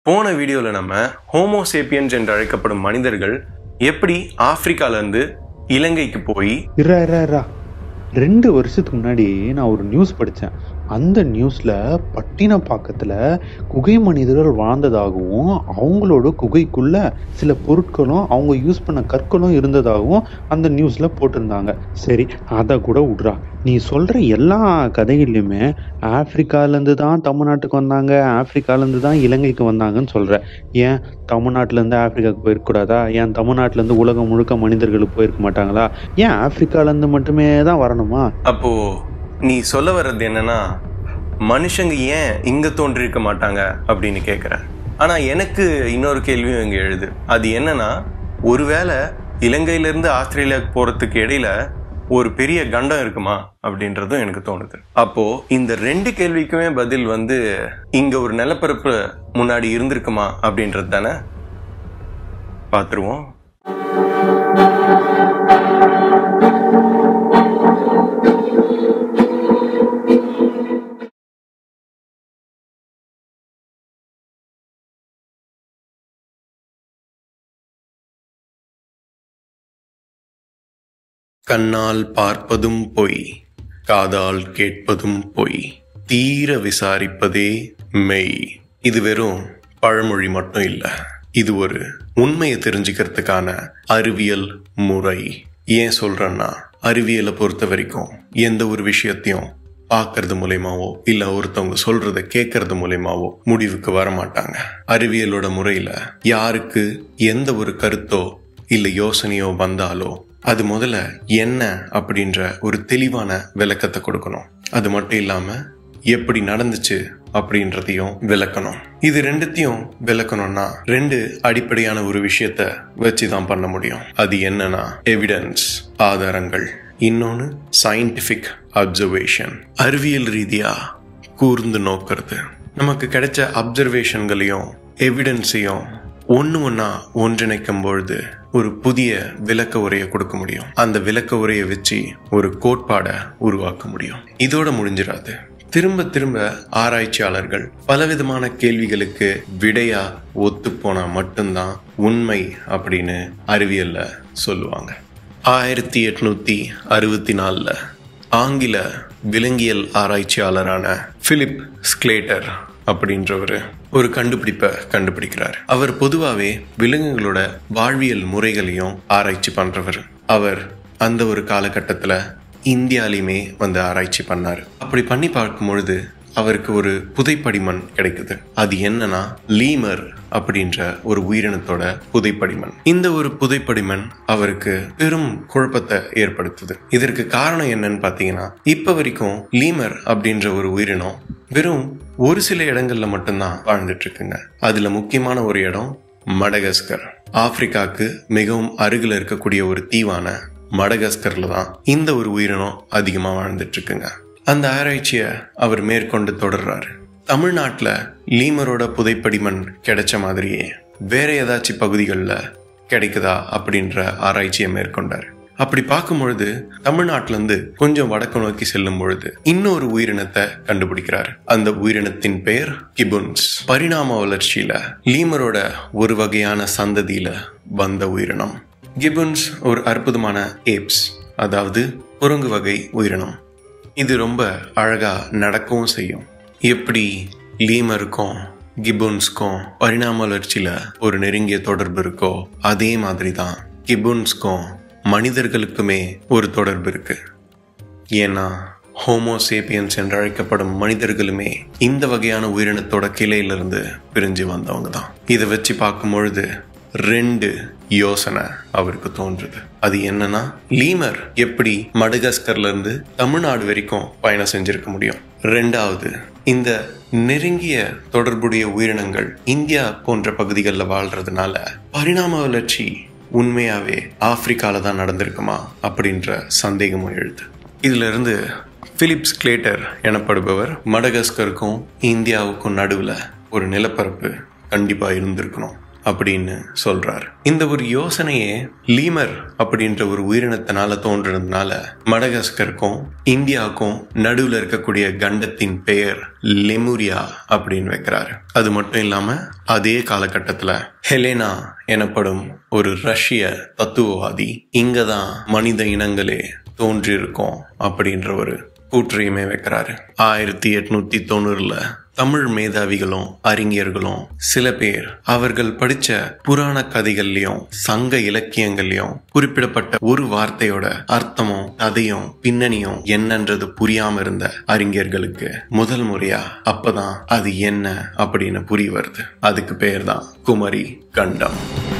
போன வீடியோல நம்ம ஹோமோசேப்பியன்ஸ் என்று அழைக்கப்படும் மனிதர்கள் எப்படி ஆப்பிரிக்கால இருந்து இலங்கைக்கு போய் 2 வருஷத்துக்கு முன்னாடி நான் ஒரு நியூஸ் படித்தேன். அந்த நியூஸில் பட்டினப்பாக்கத்தில் குகை மனிதர்கள் வாழ்ந்ததாகவும் அவங்களோட குகைக்குள்ளே சில பொருட்களும் அவங்க யூஸ் பண்ண கற்களும் இருந்ததாகவும் அந்த நியூஸில் போட்டிருந்தாங்க. சரி, அதை கூட விட்றா. நீ சொல்கிற எல்லா கதைகள்லையுமே ஆப்பிரிக்காலேருந்து தான் தமிழ்நாட்டுக்கு வந்தாங்க, ஆப்பிரிக்காலேருந்து தான் இலங்கைக்கு வந்தாங்கன்னு சொல்கிற. ஏன் தமிழ்நாட்டிலேருந்து ஆப்பிரிக்காவுக்கு போயிருக்கக்கூடாதா? ஏன் தமிழ்நாட்டிலேருந்து உலகம் முழுக்க மனிதர்களுக்கு போயிருக்க மாட்டாங்களா? ஏன் ஆப்பிரிக்காலேருந்து மட்டுமே தான் வரணுமா? அப்போ நீ சொல்ல வர்றது என்னன்னா, மனுஷங்க ஏன் இங்க தோன்றிருக்க மாட்டாங்க அப்படின்னு கேட்குற. ஆனா எனக்கு இன்னொரு கேள்வியும் இங்க எழுது. அது என்னன்னா, ஒருவேளை இலங்கையிலிருந்து ஆஸ்திரேலியாவுக்கு போறதுக்கு இடையில ஒரு பெரிய கண்டம் இருக்குமா அப்படின்றதும் எனக்கு தோணுது. அப்போ இந்த 2 கேள்விக்குமே பதில் இங்க ஒரு நிலப்பரப்பு முன்னாடி இருந்திருக்குமா அப்படின்றது தானே. பார்த்துருவோம். கண்ணால் பார்ப்பதும் பொய், காதால் கேட்பதும் பொய், தீர விசாரிப்பதே மெய். இது வெறும் பழமொழி மட்டும் இல்ல, இது ஒரு உண்மையை தெரிஞ்சுக்கிறதுக்கான அறிவியல் முறை. ஏன் சொல்றேன்னா, அறிவியலை பொறுத்த வரைக்கும் எந்த ஒரு விஷயத்தையும் பார்க்கறது மூலயமாவோ இல்ல ஒருத்தவங்க சொல்றத கேட்கறது மூலயமாவோ முடிவுக்கு வர மாட்டாங்க. அறிவியலோட முறையில யாருக்கு எந்த ஒரு கருத்தோ இல்ல யோசனையோ வந்தாலோ அது முதல்ல என்ன அப்படின்ற ஒரு தெளிவான விளக்கத்தை கொடுக்கணும். அது மட்டும் இல்லாம எப்படி நடந்துச்சு அப்படின்றதையும் விளக்கணும். இது 2த்தையும் விளக்கணும்னா 2 அடிப்படையான ஒரு விஷயத்த வச்சுதான் பண்ண முடியும். அது என்னன்னா, எவிடன்ஸ், ஆதாரங்கள். இன்னொன்னு சயின்டிபிக் அப்சர்வேஷன், அறிவியல் ரீதியா கூர்ந்து நோக்கிறது. நமக்கு கிடைச்ச அப்சர்வேஷன்களையும் எவிடன்ஸையும் ஒன்னா ஒன்றிணைக்கும் பொழுது ஒரு புதிய விளக்க உரையை கொடுக்க முடியும். அந்த விளக்க உரையை வச்சு ஒரு கோட்பாடை உருவாக்க முடியும். இதோட முடிஞ்சிடாது. திரும்ப திரும்ப ஆராய்ச்சியாளர்கள் பலவிதமான கேள்விகளுக்கு விடையா ஒத்து போனா மட்டும்தான் உண்மை அப்படின்னு அறிவியல்ல சொல்லுவாங்க. 1864 ஆங்கில விலங்கியல் ஆராய்ச்சியாளரான பிலிப் ஸ்க்லேட்டர் அப்படின்றவர் ஒரு கண்டுபிடிப்பை கண்டுபிடிக்கிறார். அவர் பொதுவாகவே விலங்குகளோட வாழ்வியல் முறைகளையும் ஆராய்ச்சி பண்றவர். அவர் அந்த ஒரு காலகட்டத்தில் இந்தியாலையுமே ஆராய்ச்சி பண்ணார். அப்படி பண்ணி பார்க்கும் பொழுது அவருக்கு ஒரு புதைப்படிமன் கிடைக்குது. அது என்னன்னா, லீமர் அப்படின்ற ஒரு உயிரினத்தோட புதைப்படிமன். இந்த ஒரு புதைப்படிமன் அவருக்கு பெரும் குழப்பத்தை ஏற்படுத்துது. இதற்கு காரணம் என்னன்னு பாத்தீங்கன்னா, இப்ப வரைக்கும் லீமர் அப்படின்ற ஒரு உயிரினம் வெறும் ஒரு சில இடங்கள்ல மட்டும்தான் வாழ்ந்துட்டு இருக்குங்க. அதுல முக்கியமான ஒரு இடம் மடகாஸ்கர். ஆப்பிரிக்காவுக்கு மிகவும் அருகில் இருக்கக்கூடிய ஒரு தீவான மடகாஸ்கர்ல தான் இந்த ஒரு உயிரினம் அதிகமா வாழ்ந்துட்டு இருக்குங்க. அந்த ஆராய்ச்சியை அவர் மேற்கொண்டு தொடர்றாரு. தமிழ்நாட்டுல லீமரோட புதைப்படிமன் கிடைச்ச மாதிரியே வேற ஏதாச்சும் பகுதிகளில் கிடைக்குதா அப்படின்ற ஆராய்ச்சியை மேற்கொண்டார். அப்படி பார்க்கும் பொழுது தமிழ்நாட்டில இருந்து கொஞ்சம் வடக்கு நோக்கி செல்லும் பொழுது இன்னொரு உயிரினத்தை கண்டுபிடிக்கிறார். அந்த உயிரினத்தின் பெயர் கிபுன்ஸ். பரிணாம வளர்ச்சியில லீமரோட ஒரு வகையான சந்ததியில வந்த உயிரினம். கிபுன்ஸ் ஒரு அற்புதமான ஏப்ஸ், அதாவது குரங்கு வகை உயிரினம். இது ரொம்ப அழகா நடக்கவும் செய்யும். எப்படி லீமருக்கும் கிபுன்ஸ்க்கும் பரிணாம வளர்ச்சியில ஒரு நெருங்கிய தொடர்பு இருக்கோ, அதே மாதிரி தான் கிபுன்ஸ்க்கும் மனிதர்களுக்குமே ஒரு தொடர்பு இருக்கு. ஏன்னா ஹோமோசேப்பியன்ஸ் என்று அழைக்கப்படும் மனிதர்களுமே இந்த வகையான உயிரினத்தோட கிளையிலிருந்து பிரிஞ்சு வந்தவங்க தான். இதை வச்சு பார்க்கும் பொழுது 2 யோசனை அவருக்கு தோன்றுது. அது என்னன்னா, லீமர் எப்படி மடகாஸ்கர்ல இருந்து தமிழ்நாடு வரைக்கும் பயணம் செஞ்சிருக்க முடியும். 2வது, இந்த நெருங்கிய தொடர்புடைய உயிரினங்கள் இந்தியா போன்ற பகுதிகளில் வாழ்றதுனால பரிணாம வளர்ச்சி உண்மையாவே ஆப்பிரிக்கால தான் நடந்திருக்குமா அப்படின்ற சந்தேகமும் எழுது. இதுல இருந்து பிலிப் ஸ்க்லேட்டர் எனப்படுபவர் மடகாஸ்கருக்கும் இந்தியாவுக்கும் நடுவுல ஒரு நிலப்பரப்பு கண்டிப்பா இருந்திருக்கணும் அப்படின்னு சொல்றாரு. இந்த ஒரு யோசனையே லீமர் அப்படின்ற ஒரு உயிரினத்தினால தோன்றதுனால மடகாஸ்கருக்கும் இந்தியாவுக்கும் நடுவில் இருக்கக்கூடிய கண்டத்தின் பெயர் லெமுரியா அப்படின்னு வைக்கிறாரு. அது மட்டும் இல்லாம அதே காலகட்டத்துல ஹெலேனா எனப்படும் ஒரு ரஷ்ய தத்துவவாதி இங்கதான் மனித இனங்களே தோன்றியிருக்கோம் அப்படின்ற ஒரு கூற்றையுமே வைக்கிறாரு. 1890 தமிழ் மேதாவிகளும் அறிஞர்களும் சில பேர் அவர்கள் படிச்ச புராண கதைகள்லயும் சங்க இலக்கியங்கள்லயும் குறிப்பிடப்பட்ட ஒரு வார்த்தையோட அர்த்தமும் கதையும் பின்னணியும் என்னன்றது புரியாம இருந்த அறிஞர்களுக்கு முதல் முறையா அப்பதான் அது என்ன அப்படின்னு புரிய வருது. அதுக்கு பேர் தான் குமரி கண்டம்.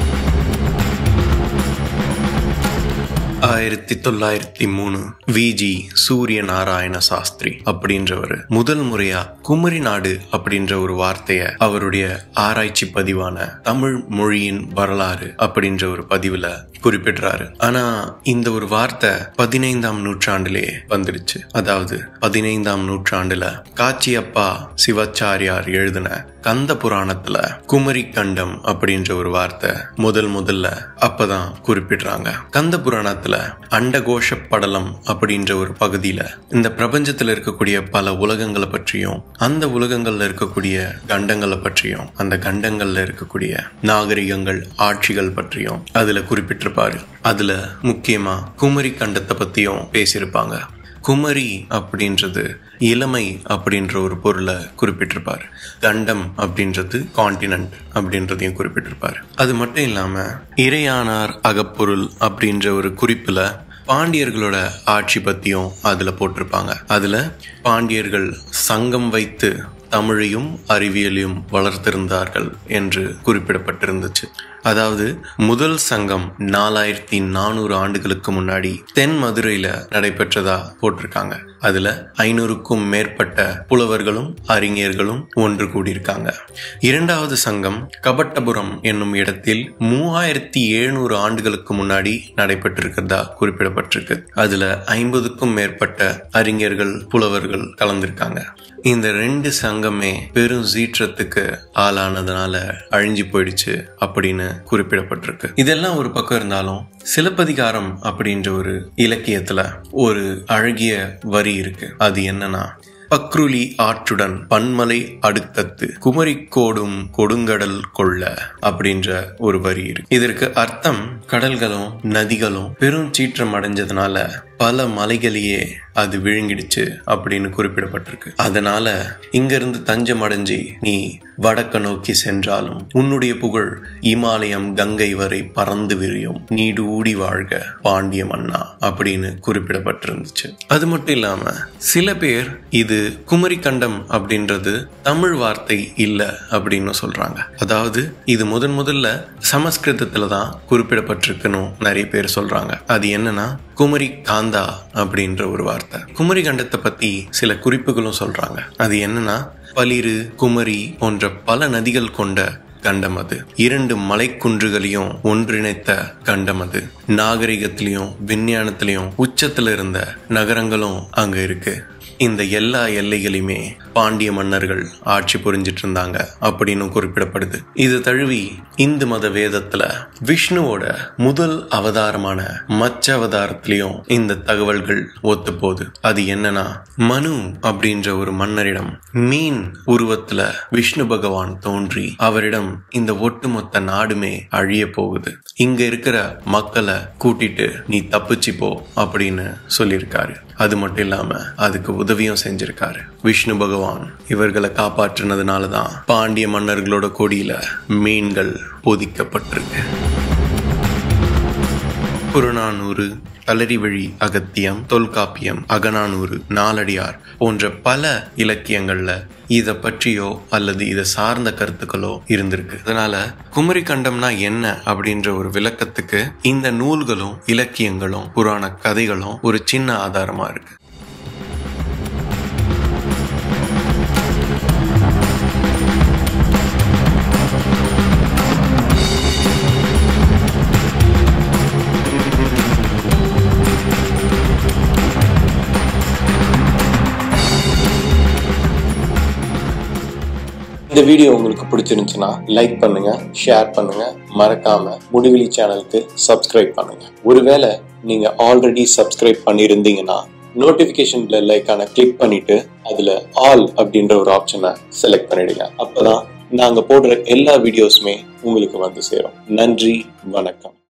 1903 விஜி சூரிய நாராயண சாஸ்திரி அப்படின்றவர் முதல் முறையா குமரி நாடு அப்படின்ற ஒரு வார்த்தைய அவருடைய ஆராய்ச்சி பதிவான தமிழ் மொழியின் வரலாறு அப்படின்ற ஒரு பதிவுல குறிப்பிடுறாரு. ஆனா இந்த ஒரு வார்த்தை 15ஆம் நூற்றாண்டிலே வந்துடுச்சு. அதாவது 15ஆம் நூற்றாண்டுல காச்சியப்பா சிவாச்சாரியார் எழுதின கந்த புராணத்துல குமரி கண்டம் அப்படின்ற ஒரு வார்த்தை முதல்ல அப்பதான் குறிப்பிடுறாங்க. கந்த புராணத்துல அண்டகோஷ படலம் அப்படின்ற ஒரு பகுதியில இந்த பிரபஞ்சத்துல இருக்கக்கூடிய பல உலகங்களை பற்றியும் அந்த உலகங்கள்ல இருக்கக்கூடிய கண்டங்களை பற்றியும் அந்த கண்டங்கள்ல இருக்கக்கூடிய நாகரிகங்கள் ஆட்சிகள் பற்றியும் அதுல குறிப்பிட்டிருப்பாரு. அதுல முக்கியமா குமரி கண்டத்தை பத்தியும் பேசியிருப்பாங்க. குமரி அப்படின்றது இளமை அப்படின்ற ஒரு பொருளை குறிப்பிட்டிருப்பாரு. கண்டம் அப்படின்றது கான்டினென்ட் அப்படின்றதையும் குறிப்பிட்டிருப்பாரு. அது மட்டும் இல்லாம இறையானார் அகப்பொருள் அப்படின்ற ஒரு குறிப்புல பாண்டியர்களோட ஆட்சி பத்தியும் அதுல போட்டிருப்பாங்க. அதுல பாண்டியர்கள் சங்கம் வைத்து தமிழையும் அறிவியலையும் வளர்த்திருந்தார்கள் என்று குறிப்பிடப்பட்டிருந்துச்சு. அதாவது முதல் சங்கம் 4400 ஆண்டுகளுக்கு முன்னாடி தென் மதுரையில நடைபெற்றதா போட்டிருக்காங்க. அதுல 500க்கும் மேற்பட்ட புலவர்களும் அறிஞர்களும் ஒன்று கூடியிருக்காங்க. இரண்டாவது சங்கம் கபட்டபுரம் என்னும் இடத்தில் 3700 ஆண்டுகளுக்கு முன்னாடி நடைபெற்றிருக்கிறதா குறிப்பிடப்பட்டிருக்கு. அதுல 50க்கும் மேற்பட்ட அறிஞர்கள் புலவர்கள் கலந்திருக்காங்க. இந்த 2 சங்கமே பெரும் சீற்றத்துக்கு ஆளானதுனால அழிஞ்சு போயிடுச்சு அப்படின்னு குறிப்பிடப்பட்டிருக்கு. இதெல்லாம் ஒரு பக்கம் இருந்தாலும் சிலப்பதிகாரம் அப்படின்ற ஒரு இலக்கியத்துல ஒரு அழகிய வரி இருக்கு. அது என்னன்னா, பக்ருலி ஆற்றுடன் பன்மலை அடுக்கத்து குமரிக்கோடும் கொடுங்கடல் கொள்ள அப்படின்ற ஒரு வரி இருக்கு. இதற்கு அர்த்தம் கடல்களும் நதிகளும் பெரும் சீற்றம் அடைஞ்சதுனால பல மலைகளையே அது விழுங்கிடுச்சு அப்படின்னு குறிப்பிடப்பட்டிருக்கு. அதனால இங்க இருந்து தஞ்சம் அடைஞ்சி நீ வடக்க நோக்கி சென்றாலும் உன்னுடைய புகழ் இமாலயம் கங்கை வரை பறந்து விரியும், நீடு ஊடி வாழ்க பாண்டிய மன்னா அப்படின்னு குறிப்பிடப்பட்டிருந்துச்சு. அது மட்டும் இல்லாம சில பேர் இது குமரி கண்டம் அப்படின்றது தமிழ் வார்த்தை இல்ல அப்படின்னு சொல்றாங்க. அதாவது இது முதல்ல சமஸ்கிருதத்துல தான் குறிப்பிடப்பட்டிருக்குன்னு நிறைய பேர் சொல்றாங்க. அது என்னன்னா குமரி காந்தா அப்படின்ற ஒரு வார்த்தை. குமரி கண்டத்தை பத்தி சில குறிப்புகளும் சொல்றாங்க. அது என்னன்னா, பளிரு குமரி போன்ற பல நதிகள் கொண்ட கண்டம் அது. 2 மலைக்குன்றுகளையும் ஒன்றிணைத்த கண்டம் அது. நாகரிகத்திலையும் விஞ்ஞானத்திலையும் உச்சத்துல இருந்த நகரங்களும் அங்க இருக்கு. இந்த எல்லா எல்லைகளையுமே பாண்டிய மன்னர்கள் ஆட்சி புரிஞ்சிட்டு இருந்தாங்க அப்படின்னு குறிப்பிடப்படுது. இது தழுவி இந்து மத வேதத்துல விஷ்ணுவோட முதல் அவதாரமான மச்ச அவதாரத்திலையும் இந்த தகவல்கள் ஒத்து போகுது. அது என்னன்னா, மனு அப்படின்ற ஒரு மன்னரிடம் மீன் உருவத்துல விஷ்ணு பகவான் தோன்றி அவரிடம் இந்த ஒட்டுமொத்த நாடுமே அழிய போகுது, இங்க இருக்கிற மக்களை கூட்டிட்டு நீ தப்பிச்சு போ அப்படின்னு சொல்லியிருக்காரு. அது மட்டும் இல்லாம அதுக்கு உதவியும் செஞ்சிருக்காரு. விஷ்ணு பகவான் இவர்களை காப்பாற்றினதுனாலதான் பாண்டிய மன்னர்களோட கொடியில மீன்கள் பொதிக்கப்பட்டிருக்கு. புறநானூறு, களரிவழி அகத்தியம், தொல்காப்பியம், அகநானூறு, நாலடியார் போன்ற பல இலக்கியங்கள்ல இதை பற்றியோ அல்லது இதை சார்ந்த கருத்துக்களோ இருந்திருக்கு. அதனால குமரி கண்டம்னா என்ன அப்படின்ற ஒரு விளக்கத்துக்கு இந்த நூல்களும் இலக்கியங்களும் புராண கதைகளும் ஒரு சின்ன ஆதாரமா இருக்கு. இந்த வீடியோ உங்களுக்கு பிடிச்சிருந்துச்சுன்னா லைக் பண்ணுங்க, ஷேர் பண்ணுங்க, மறக்காம முடிவெளி சேனலுக்கு சப்ஸ்கிரைப் பண்ணுங்க. ஒருவேளை நீங்க ஆல்ரெடி சப்ஸ்கிரைப் பண்ணியிருந்தீங்கன்னா நோட்டிபிகேஷன் பெல் ஐகானை கிளிக் பண்ணிட்டு அதுல ஆல் அப்படின்ற ஒரு ஆப்ஷனை செலக்ட் பண்ணிடுங்க. அப்பதான் நாங்க போடுற எல்லா வீடியோஸுமே உங்களுக்கு வந்து சேரும். நன்றி, வணக்கம்.